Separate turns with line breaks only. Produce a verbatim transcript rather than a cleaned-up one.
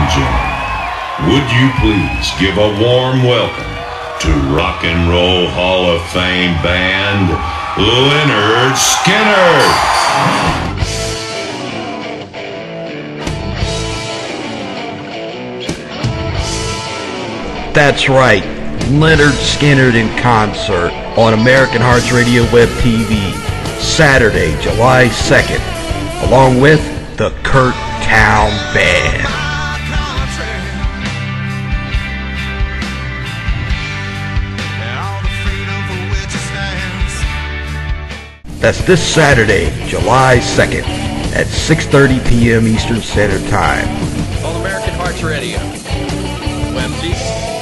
and gentlemen, would you please give a warm welcome to Rock and Roll Hall of Fame band, Lynyrd Skynyrd.
That's right, Lynyrd Skynyrd in concert on American Hearts Radio Web T V, Saturday, July second, along with the Curt Towne Band. That's this Saturday, July second, at six thirty p m Eastern Standard Time.
On American Hearts Radio, W E B T V.